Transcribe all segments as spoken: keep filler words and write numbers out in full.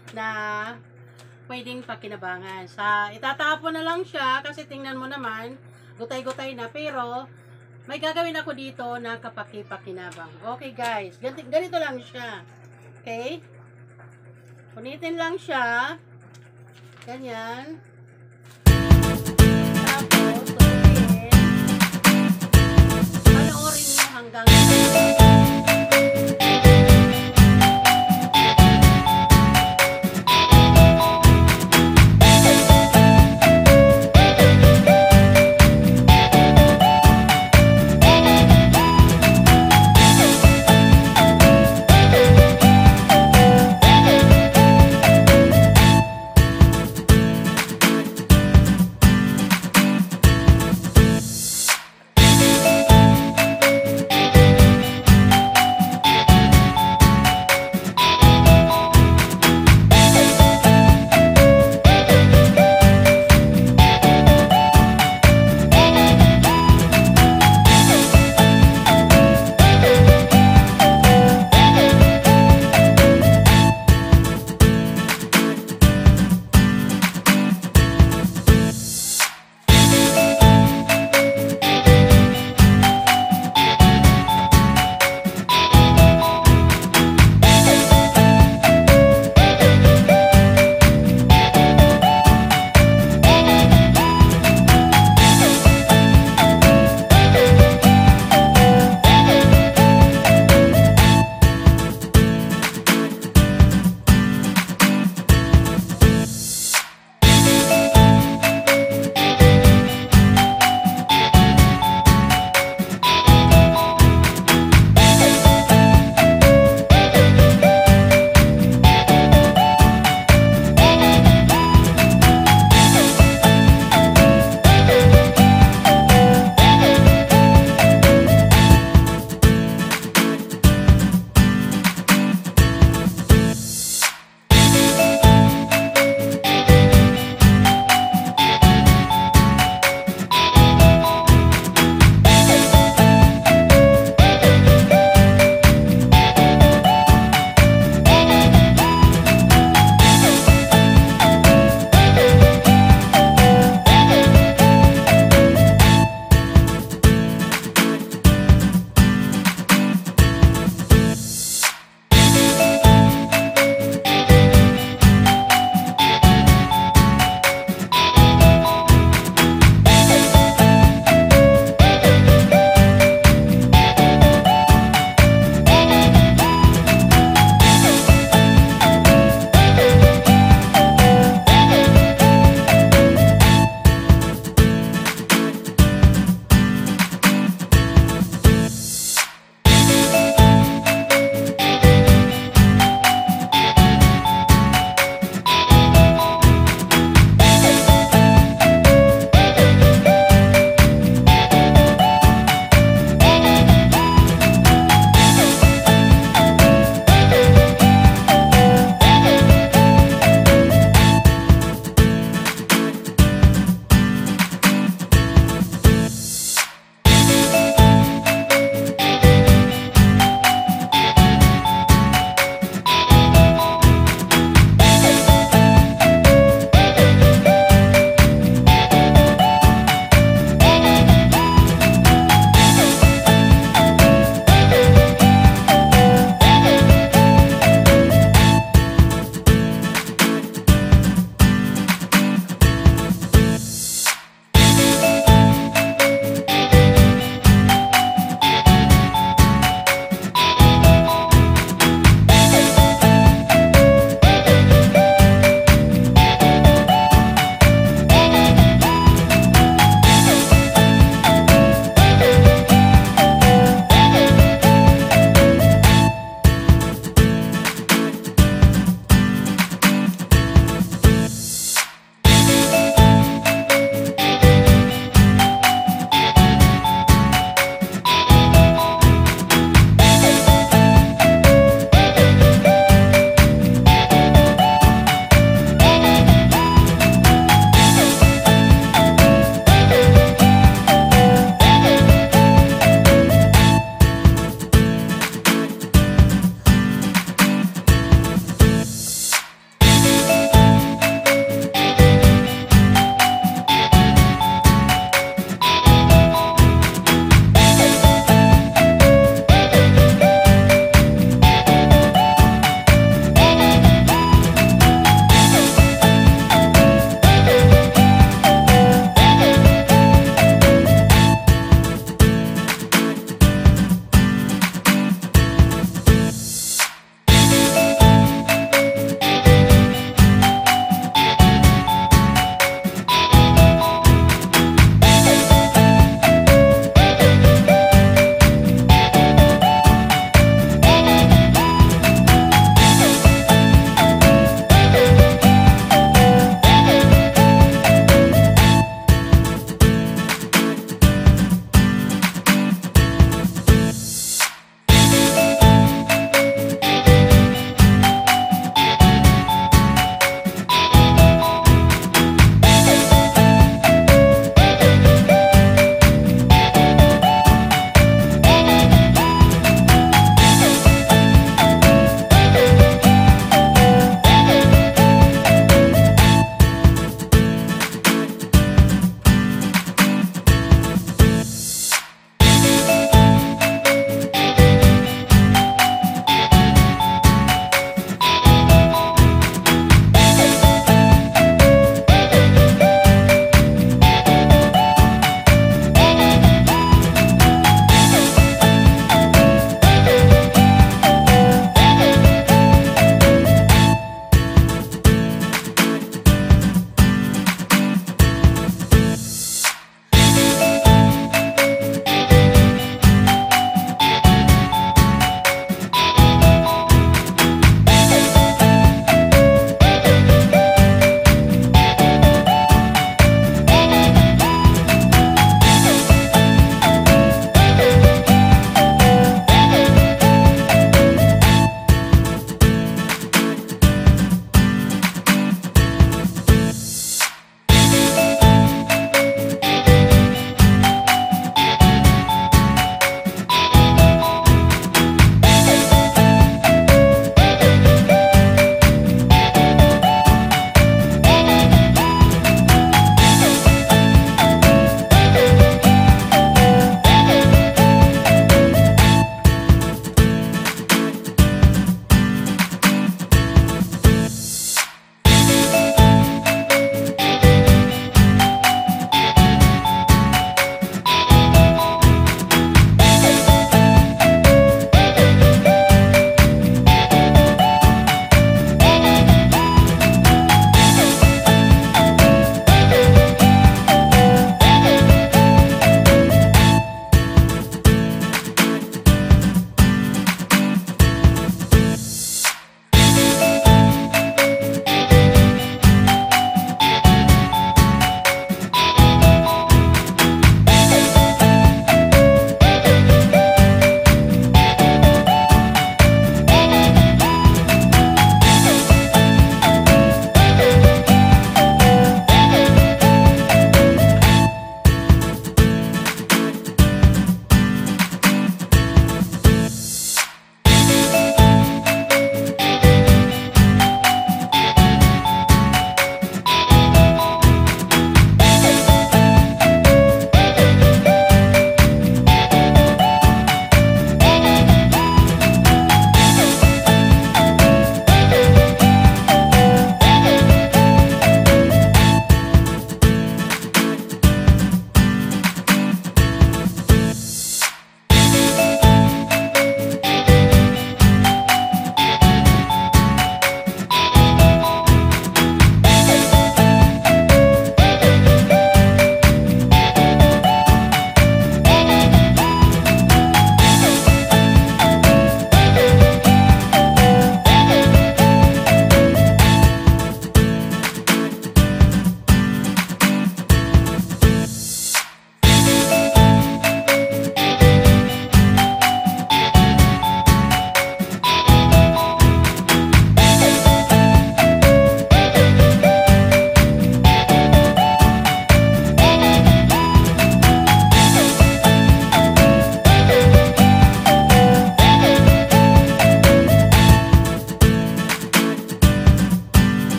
na pwedeng pakinabangan. Sa itatapon na lang siya kasi tingnan mo naman, gutay-gutay na, pero may gagawin ako dito na kapaki-pakinabang. Okay guys, ganito, ganito lang siya. Okay? Punitin lang siya. Ganyan. Tapos, tutuin. Panoorin nyo hanggang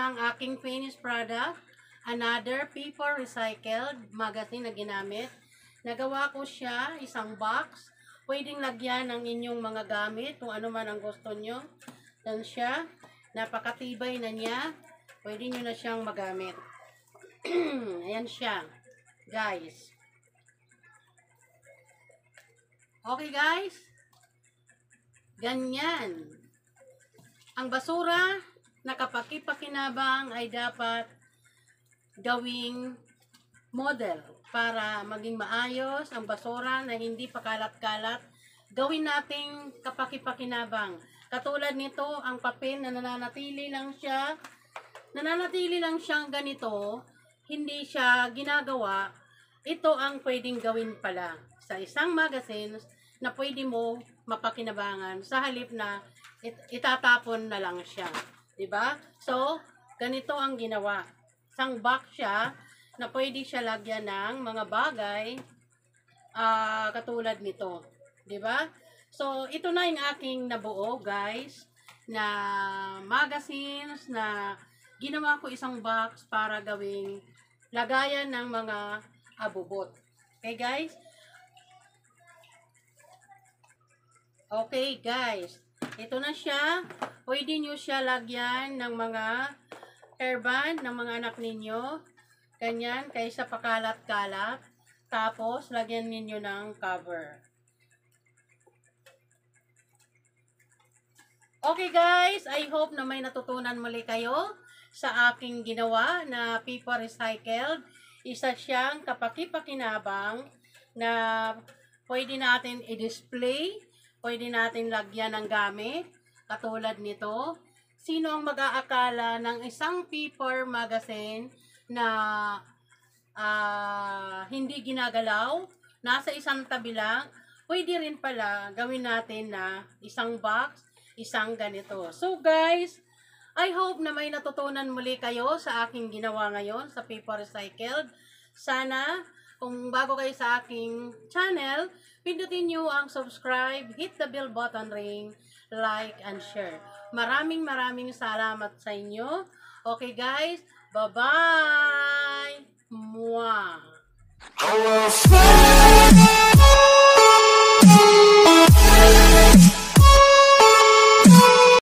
ng aking finished product. Another paper recycled magazine na ginamit. Nagawa ko siya, isang box. Pwedeng lagyan ng inyong mga gamit, kung ano man ang gusto nyo. Yan siya. Napakatibay na niya. Pwede nyo na siyang magamit. Ayan siya. Guys. Okay guys. Ganyan. Ang basura na kapaki-pakinabang ay dapat gawing model para maging maayos ang basura na hindi pakalat-kalat. Gawin nating kapaki-pakinabang. Katulad nito, ang papel na nananatili lang siya, nananatili lang siyang ganito, hindi siya ginagawa. Ito ang pwedeng gawin pala sa isang magazine na pwede mo mapakinabangan sa halip na it itatapon na lang siya. Diba? So, ganito ang ginawa. Isang box siya na pwede siya lagyan ng mga bagay uh, katulad nito. Diba? So, ito na yung aking nabuo, guys, na magazines na ginawa ko isang box para gawing lagayan ng mga abubot. Okay, guys? Okay, guys. Ito na siya. Pwede nyo siya lagyan ng mga hairband ng mga anak ninyo. Ganyan, kaysa pakalat-kalat. Tapos, lagyan ninyo ng cover. Okay guys, I hope na may natutunan muli kayo sa aking ginawa na paper recycled. Isa siyang kapaki-pakinabang na pwede natin i-display, pwede natin lagyan ng gamit, katulad nito. Sino ang mag-aakala ng isang paper magazine na uh, hindi ginagalaw, nasa isang tabi lang, pwede rin pala gawin natin na isang box, isang ganito. So guys, I hope na may natutunan muli kayo sa aking ginawa ngayon sa paper recycled. Sana, kung bago kayo sa aking channel, pindutin nyo ang subscribe, hit the bell button ring, like, and share. Maraming maraming salamat sa inyo. Okay guys, bye-bye! Mwah!